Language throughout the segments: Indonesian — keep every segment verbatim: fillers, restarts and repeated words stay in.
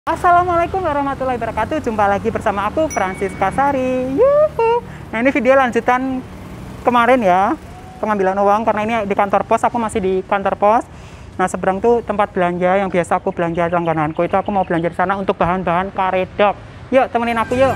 Assalamualaikum warahmatullahi wabarakatuh. Jumpa lagi bersama aku, Francisca Sari. Yuhu. Nah, ini video lanjutan kemarin ya, pengambilan uang. Karena ini di kantor pos, aku masih di kantor pos. Nah, seberang tuh tempat belanja yang biasa aku belanja langgananku. Itu aku mau belanja di sana untuk bahan-bahan karedok. Yuk, temenin aku yuk.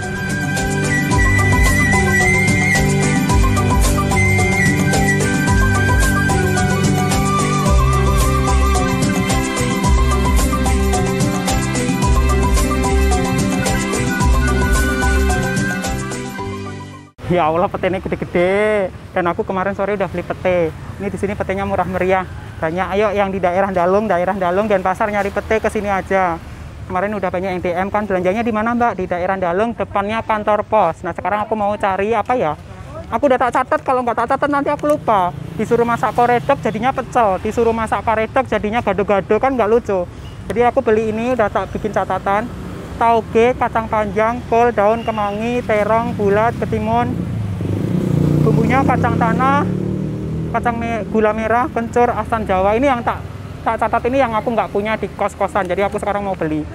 Ya Allah, petenya gede-gede. Dan aku kemarin sore udah beli pete. Ini di sini petenya murah meriah. Banyak. Ayo yang di daerah Dalung, daerah Dalung dan pasar nyari pete ke sini aja. Kemarin udah banyak yang D M kan, belanjanya di mana Mbak? Di daerah Dalung, depannya kantor pos. Nah, sekarang aku mau cari apa ya? Aku udah tak catat, kalau nggak tak catat nanti aku lupa. Disuruh masak karedok jadinya pecel, disuruh masak karedok jadinya gado-gado, kan nggak lucu. Jadi aku beli ini, udah tak bikin catatan. Tauge, kacang panjang, kol, daun kemangi, terong, bulat, ketimun. Bumbunya kacang tanah, kacang me gula merah, kencur, asam jawa. Ini yang tak tak catat, ini yang aku nggak punya di kos-kosan. Jadi aku sekarang mau beli.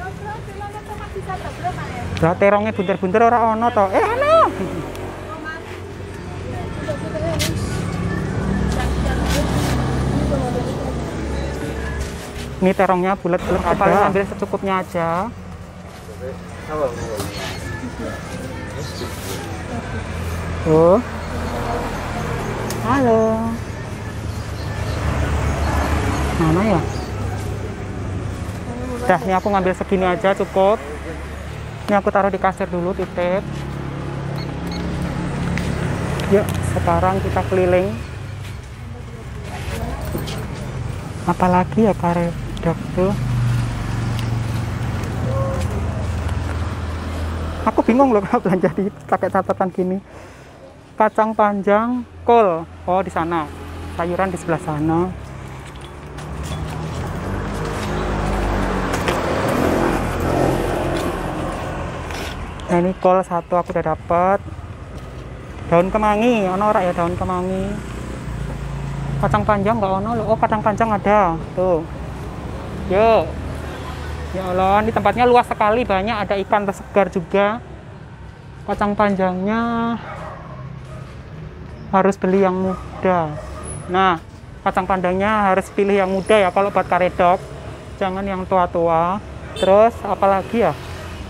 Lah terongnya bunter-bunter ora ono to. Eh ono. Ini terongnya bulat-bulat, aku paling ambil secukupnya aja. Oh, halo. Mana ya? Dah, ini aku ngambil segini aja cukup. Ini aku taruh di kasir dulu, titip. Yuk, sekarang kita keliling. Apalagi ya karedok tuh? Aku bingung loh kalau belanja di pakai catatan gini. Kacang panjang, kol, oh di sana. Sayuran di sebelah sana. Nah, ini kol satu aku udah dapet. Daun kemangi, ono ora ya daun kemangi. Kacang panjang nggak ono loh. Oh, kacang panjang ada. Tuh. Yuk. Ya Allah, ini tempatnya luas sekali, banyak, ada ikan segar juga. Kacang panjangnya harus beli yang muda. Nah, kacang panjangnya harus pilih yang muda ya kalau buat karedok. Jangan yang tua-tua. Terus apalagi ya?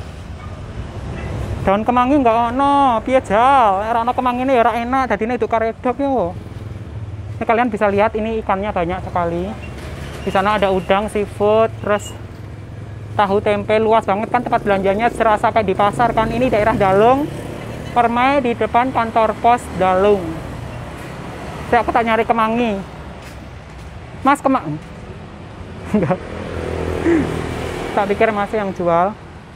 Daun kemangi nggak ono, piye jal. Ora ono kemangi ini ya ora enak, dadine itu karedok yo. Ini kalian bisa lihat ini ikannya banyak sekali. Di sana ada udang, seafood, terus tahu tempe, luas banget kan tempat belanjanya, serasa kayak di pasar kan. Ini daerah Dalung, Permai di depan kantor pos Dalung. Saya aku tak nyari kemangi. Mas kemangi? Enggak. Tak pikir masih yang jual.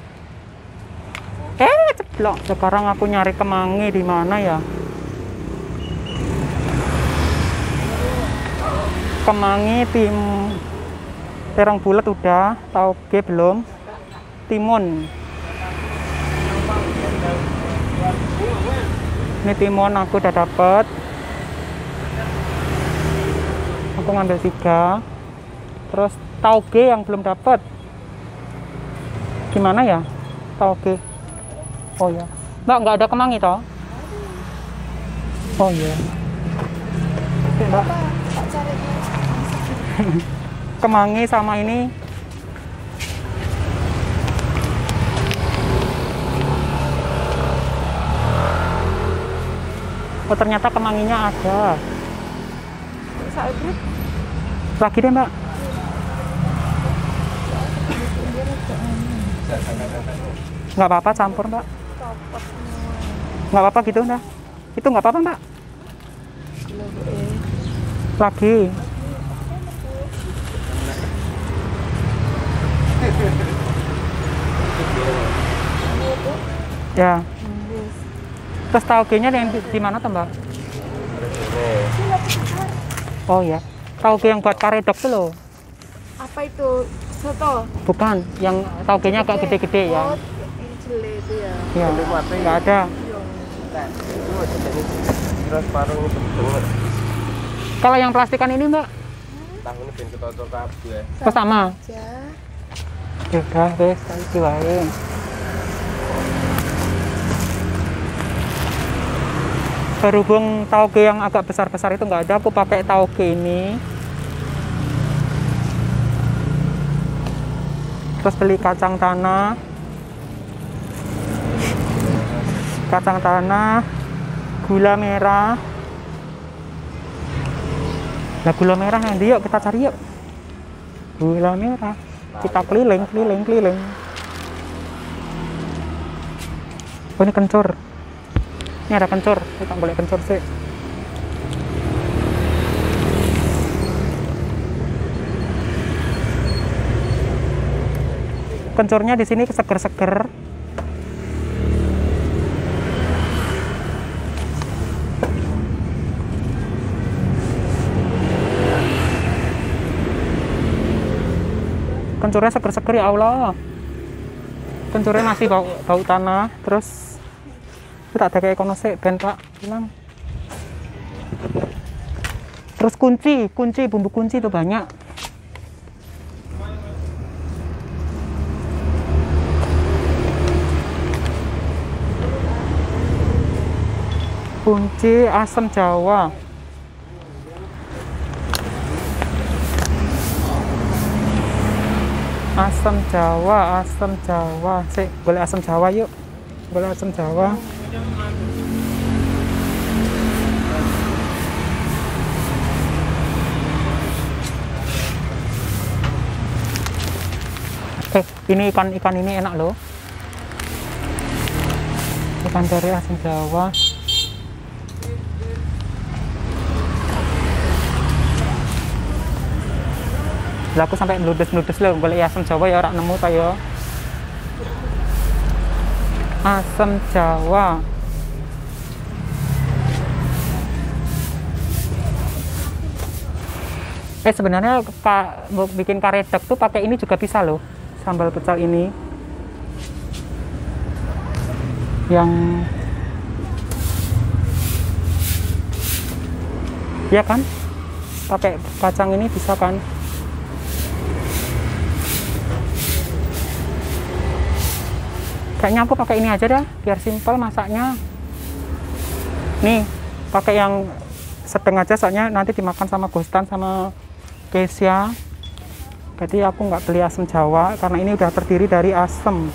Eh, ceplok. Sekarang aku nyari kemangi di mana ya? Kemangi tim terong bulat udah, tauge belum, timun. Ini timun aku udah dapet. Aku ngambil tiga. Terus tauge yang belum dapet. Gimana ya? Tauge. Oh ya. Mbak, nggak ada kemangi toh? Oh iya. Mbak. Kemangi sama ini oh ternyata kemanginya ada lagi deh Mbak. Nggak apa-apa campur Mbak, nggak apa-apa gitu Mbak, itu nggak apa-apa Mbak. Lagi ya. Terus taugenya yang di, di mana tuh Mbak? Oh ya, tauge yang buat karedok tuh loh. Apa itu? Soto? Bukan, yang taugenya agak gede-gede ya. Oh, jele itu ya. Ya, nggak ada. Kalau yang plastikan ini Mbak? Tahun ini ben ketocok kabeh. Oh, sama. Ya udah wes iki wae. Berhubung tauge yang agak besar-besar itu nggak ada, aku pakai tauge ini. Terus beli kacang tanah, kacang tanah, gula merah. Nah, gula merah nanti yuk kita cari yuk. Gula merah, kita keliling, keliling, keliling. Oh, ini kencur. Ini ada kencur, kita boleh kencur sih. Kencurnya di sini seger-seger. Kencurnya seger-seger ya Allah. Kencurnya masih bau, bau tanah, terus tak ada kayak kono sih ben Pak bilang. Terus kunci, kunci bumbu kunci itu banyak. Kunci asam Jawa. Asam Jawa, asam Jawa. Sik, boleh asam Jawa yuk. Boleh asam Jawa. Eh, ini ikan ikan ini enak loh. Ikan teri asam Jawa. Lah aku sampai meludes-meludes loh, boleh asam Jawa ya orang nemu ta ya. Asam Jawa. Eh sebenarnya Pak bikin karedok tuh pakai ini juga bisa loh. Sambal pecel ini. Yang ya kan? Pakai kacang ini bisa kan? Kayaknya aku pakai ini aja dah, biar simpel masaknya. Nih, pakai yang sedang aja, soalnya nanti dimakan sama Gustan sama Kesia. Jadi aku nggak beli asam Jawa karena ini udah terdiri dari asam.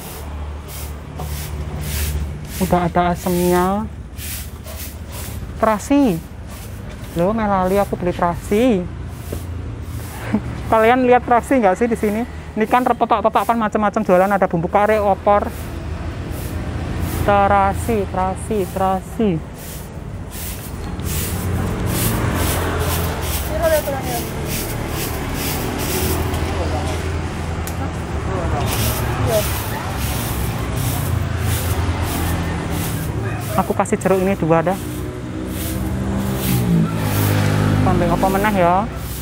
Udah ada asamnya. Terasi. Loh, melali aku beli terasi. Kalian lihat terasi nggak sih di sini? Ini kan pepak-pepak kan macam-macam jualan, ada bumbu kare, opor. Terasi, terasi, terasi. Aku kasih jeruk ini dua dah. Sampai apa meneh ya?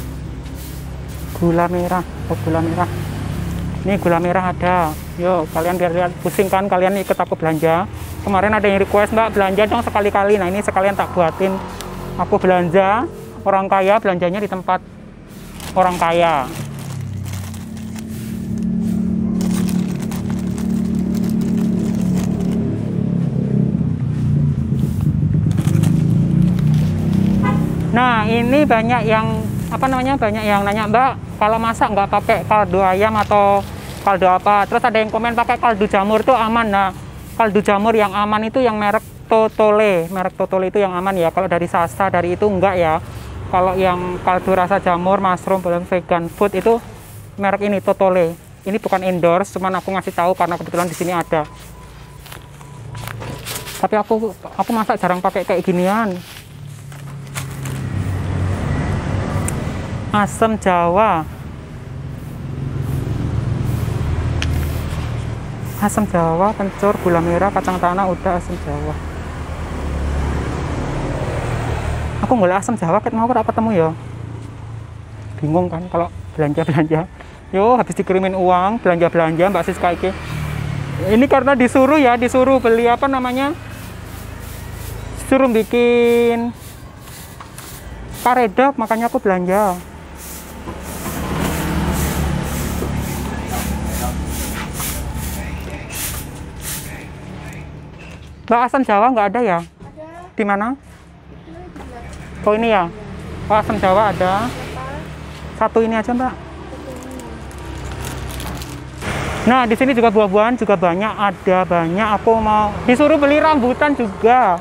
Gula merah, oh gula merah. Ini gula merah ada. Yo, kalian biar lihat pusing kan, kalian ikut aku belanja. Kemarin ada yang request, Mbak belanja dong sekali-kali. Nah ini sekalian tak buatin. Aku belanja, orang kaya belanjanya di tempat orang kaya. Nah ini banyak yang apa namanya banyak yang nanya, Mbak kalau masak nggak pakai kaldu ayam atau kaldu apa. Terus ada yang komen pakai kaldu jamur tuh aman. Nah kaldu jamur yang aman itu yang merek Totole. Merek Totole itu yang aman ya. Kalau dari Sasa dari itu enggak ya. Kalau yang kaldu rasa jamur, mushroom, belum vegan food itu merek ini Totole. Ini bukan endorse, cuman aku ngasih tahu karena kebetulan di sini ada. Tapi aku aku masak jarang pakai kayak ginian. Asam Jawa. Asam Jawa, kencur, gula merah, kacang tanah, udah asam Jawa. Aku nggak asam Jawa, kan mau apa ketemu ya? Bingung kan kalau belanja-belanja. Yo, habis dikirimin uang, belanja-belanja Mbak Siska iki. Ini karena disuruh ya, disuruh beli apa namanya? Suruh bikin karedok, makanya aku belanja. Mbak, asam Jawa nggak ada ya? Ada. Di mana? Itu di belakang. Oh ini ya? Oh, asam Jawa ada. Apa? Satu ini aja Mbak. Satu ini. Nah, di sini juga buah-buahan juga banyak, ada banyak. Aku mau disuruh beli rambutan juga.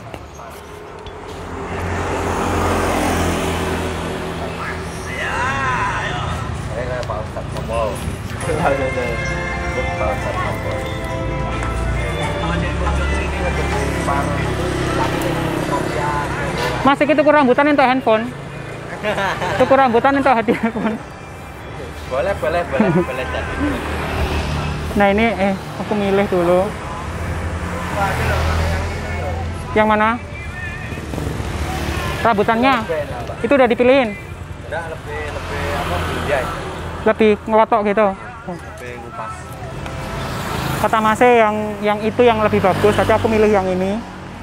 Pak Ustadz ngomong. Pak Ustadz ngomong. Mas, iki tuku rambutan untuk handphone. Tuku rambutan untuk hadiah handphone. Boleh, boleh, boleh, boleh jadi. Nah ini, eh, aku milih dulu. Yang mana? Rambutannya? Itu udah dipilihin? Udah lebih, lebih apa? Ya, Lebih ngelotok gitu. lebih ngupas. Kata Masnya yang yang itu yang lebih bagus, tapi aku milih yang ini.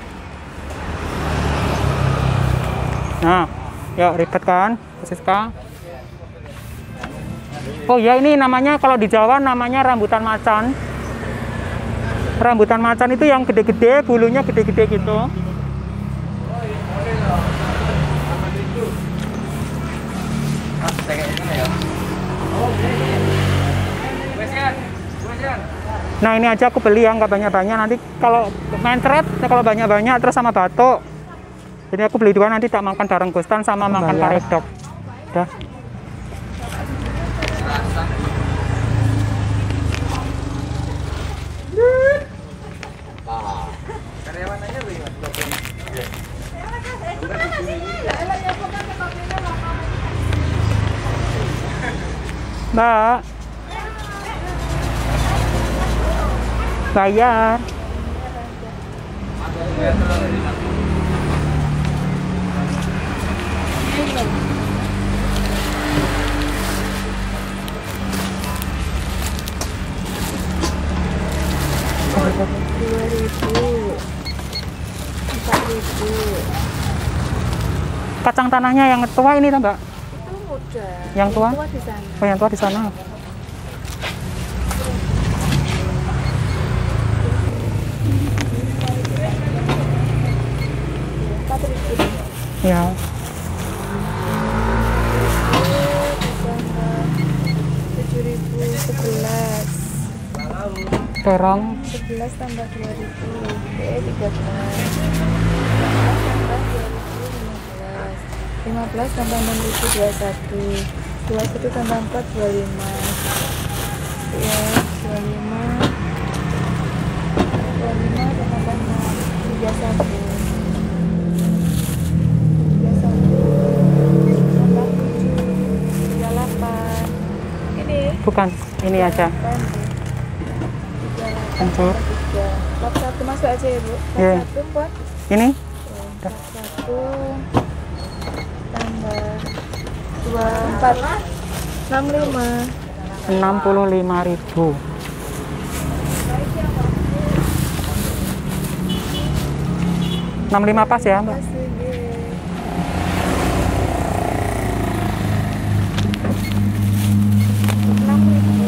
Nah, yuk ribet kan, Siska. Oh ya, ini namanya kalau di Jawa namanya rambutan macan. Rambutan macan itu yang gede-gede, bulunya gede-gede gitu. Nah ini aja aku beli yang nggak banyak-banyak, nanti kalau mencret, kalau banyak-banyak terus sama batuk. Jadi aku beli dua, nanti tak makan bareng Gustan sama makan karedok. Udah. Mbak, bayar. Dua ribu. Empat ribu. Kacang tanahnya yang tua ini, Mbak. Itu muda. Yang tua? Tua di sana. Oh, yang tua di sana. Empat ribu. Ya. Tujuh ribu sebelas. Terong. Sebelas tambah dua ribu. Eh tiga belas. Tambah dua ribu lima belas. Lima belas tambah enam ribu dua satu. Dua satu tambah empat dua lima. Ya dua lima. Dua lima tambah enam tiga satu. Tiga satu. Tambah tujuh. Tiga delapan. Ini. Bukan, ini aja. Hancur. Bab satu masuk aja ya Bu. Bab Iya. satu buat Ini bab satu tambah dua empat enam lima. enam puluh lima ribu. enam puluh lima pas ya, Mbak? Kasih deh. enam ribu.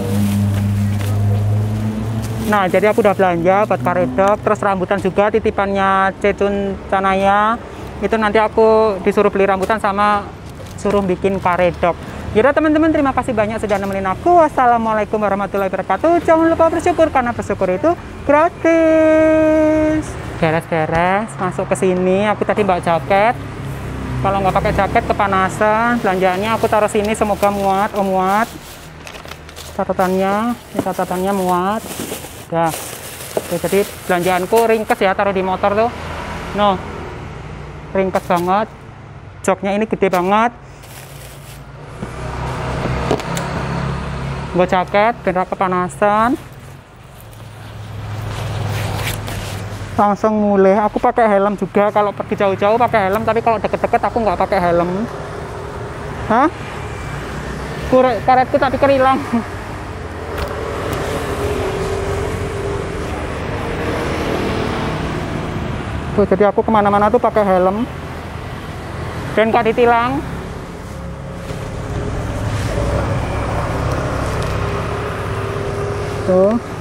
Nah, jadi aku udah belanja buat karedok, terus rambutan juga titipannya Cecun Canaya. Itu nanti aku disuruh beli rambutan sama suruh bikin karedok. Yaudah teman-teman, terima kasih banyak sudah nemenin aku. Wassalamualaikum warahmatullahi wabarakatuh. Jangan lupa bersyukur karena bersyukur itu gratis. Beres-beres, masuk ke sini. Aku tadi bawa jaket. Kalau nggak pakai jaket kepanasan. Belanjaannya aku taruh sini, semoga muat, oh muat. Catatannya, ini catatannya muat. Dah. Oke, jadi belanjaanku ringkes ya, taruh di motor tuh. No, ringkes banget. Joknya ini gede banget. Gue jaket, biar kepanasan. Langsung mulai. Aku pakai helm juga. Kalau pergi jauh-jauh pakai helm, tapi kalau deket-deket aku nggak pakai helm. Hah? Kure, karetku tadi kerilang. Tuh, jadi aku kemana-mana tuh pakai helm dan nggak ditilang. Tuh.